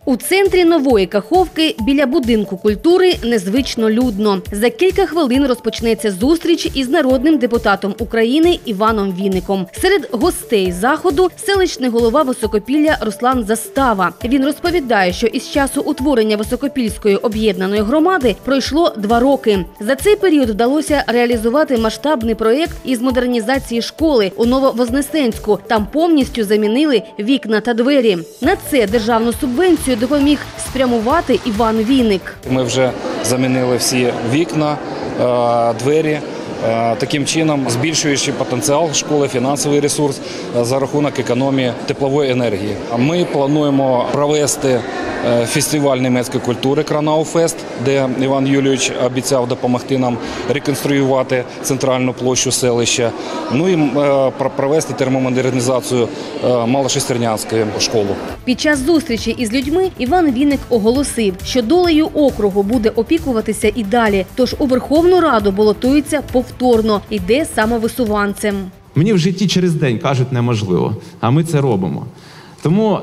У центрі Нової Каховки біля будинку культури незвично людно. За кілька хвилин розпочнеться зустріч із народним депутатом України Іваном Вінником. Серед гостей заходу селищний голова Високопілля Руслан Застава. Він розповідає, що із часу утворення Високопільської об'єднаної громади пройшло 2 роки. За цей період вдалося реалізувати масштабний проєкт із модернізації школи у Нововознесенську. Там повністю замінили вікна та двері. На це державну субвенцію допоміг спрямувати Іван Вінник. Ми вже замінили всі вікна, двері, таким чином збільшуючи потенціал школи, фінансовий ресурс за рахунок економії теплової енергії. Ми плануємо провести фестиваль німецької культури «Кранауфест», де Іван Юлійович обіцяв допомогти нам реконструювати центральну площу селища, ну і провести термомодернізацію Малошестернянської школи. Під час зустрічі із людьми Іван Вінник оголосив, що долею округу буде опікуватися і далі, тож у Верховну Раду балотується повторно, іде самовисуванцем. Мені в житті через день кажуть неможливо, а ми це робимо. Тому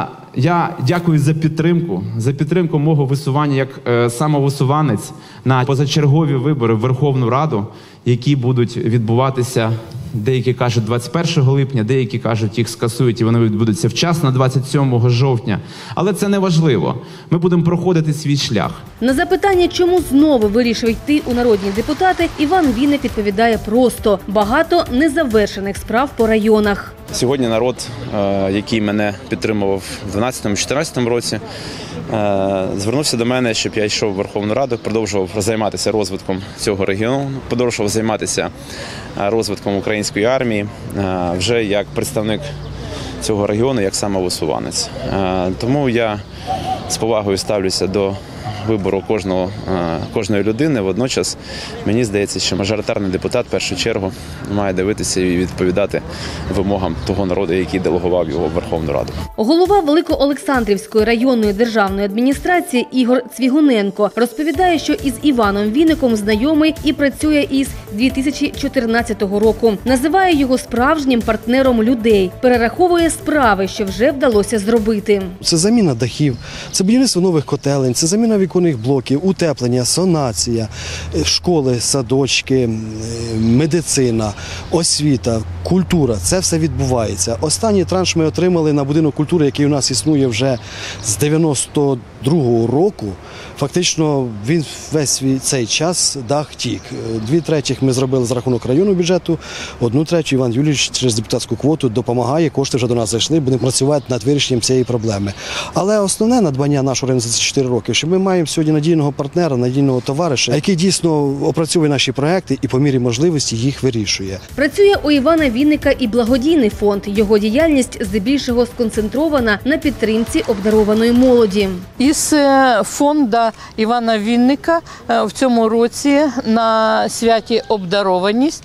я дякую за підтримку мого висування як самовисуванець на позачергові вибори в Верховну Раду, які будуть відбуватися, деякі кажуть 21 липня, деякі кажуть їх скасують і вони відбудуться вчасно 27 жовтня. Але це не важливо. Ми будемо проходити свій шлях. На запитання, чому знову вирішив йти у народні депутати, Іван Вінник відповідає просто – багато незавершених справ по районах. Сьогодні народ, який мене підтримував в 2012-2014 році, звернувся до мене, щоб я йшов в Верховну Раду, продовжував займатися розвитком цього регіону, продовжував займатися розвитком української армії, вже як представник цього регіону, як самовисуванець. Тому я з повагою ставлюся до вибору кожної людини. Водночас мені здається, що мажоритарний депутат в першу чергу має дивитися і відповідати вимогам того народу, який делегував його в Верховну Раду. Голова Великоолександрівської районної державної адміністрації Ігор Цвігуненко розповідає, що із Іваном Вінником знайомий і працює із 2014 року. Називає його справжнім партнером людей. Перераховує справи, що вже вдалося зробити. Це заміна дахів, це будівництво нових котелень, це заміна віконних блоків, утеплення, сонація, школи, садочки, медицина, освіта, культура. Це все відбувається. Останній транш ми отримали на будинок культури, який у нас існує вже з 92-го року. Фактично він весь цей час дах тік. 2/3 ми зробили за рахунок районного бюджету, 1/3 Іван Юлійович через депутатську квоту допомагає, кошти вже до нас зайшли, будемо працювати над вирішенням цієї проблеми. Але основне надбання нашого району за ці 4 роки, що ми маємо сьогодні надійного партнера, надійного товариша, який дійсно опрацьовує наші проекти і по мірі можливості їх вирішує. Працює у Івана Вінника і благодійний фонд. Його діяльність здебільшого сконцентрована на підтримці обдарованої молоді. Із фонду Івана Вінника в цьому році на святі «Обдарованість»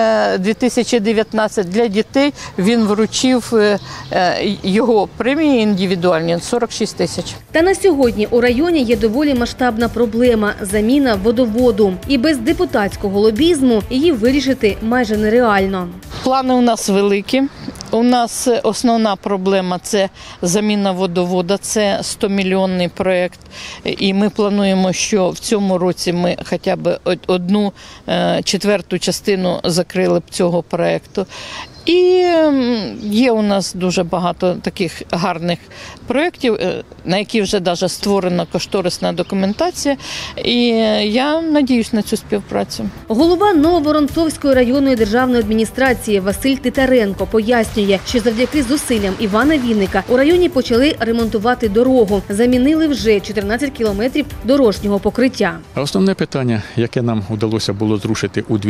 2019 для дітей він вручив його премії індивідуальні – 46 тисяч. Та на сьогодні у районі є доволі масштабна проблема – заміна водоводу. І без депутатського лобізму її вирішити майже нереально. Плани у нас великі. У нас основна проблема – це заміна водовода, це 100-мільйонний проєкт. І ми плануємо, що в цьому році ми хоча б 1/4 частину закрили б цього проєкту. І є у нас дуже багато таких гарних проєктів, на які вже навіть створена кошторисна документація. І я сподіваюся на цю співпрацю. Голова Нововоронцовської районної державної адміністрації Василь Титаренко пояснює, що завдяки зусиллям Івана Вінника у районі почали ремонтувати дорогу. Замінили вже 14 кілометрів дорожнього покриття. Основне питання, яке нам вдалося було зрушити у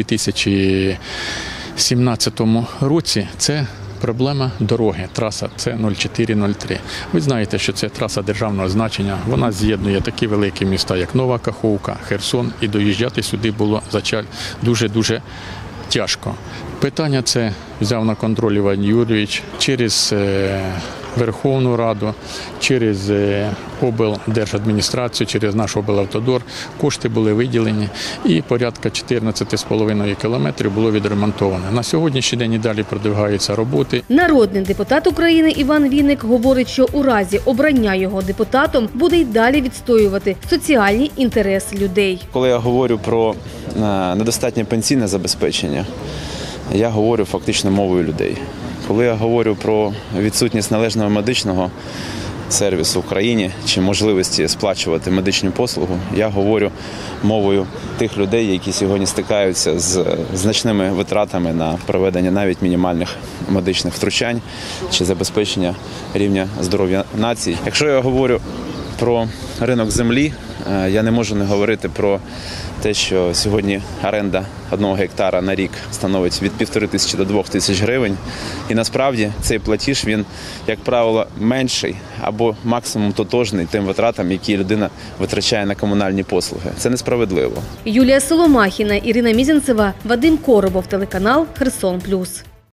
2017 році, це проблема дороги, траса С0403. Ви знаєте, що це траса державного значення, вона з'єднує такі великі міста, як Нова Каховка, Херсон, і доїжджати сюди було дуже-дуже тяжко. Питання це взяв на контроль Іван Юрійович через Верховну Раду, через облдержадміністрацію, через наш облавтодор кошти були виділені і порядка 14,5 кілометрів було відремонтовано. На сьогоднішній день і далі продовжуються роботи. Народний депутат України Іван Вінник говорить, що у разі обрання його депутатом буде й далі відстоювати соціальні інтереси людей. Коли я говорю про недостатнє пенсійне забезпечення, я говорю фактично мовою людей. Коли я говорю про відсутність належного медичного сервісу в країні чи можливості сплачувати медичну послугу, я говорю мовою тих людей, які сьогодні стикаються з значними витратами на проведення навіть мінімальних медичних втручань чи забезпечення рівня здоров'я нації. Якщо я говорю про ринок землі, я не можу не говорити про те, що сьогодні оренда 1 гектара на рік становить від 1500 до 2000 гривень. І насправді цей платіж, він, як правило, менший або максимум тотожний тим витратам, які людина витрачає на комунальні послуги. Це несправедливо. Юлія Соломахіна, Ірина Мізінцева, Вадим Коробов, телеканал «Херсон Плюс».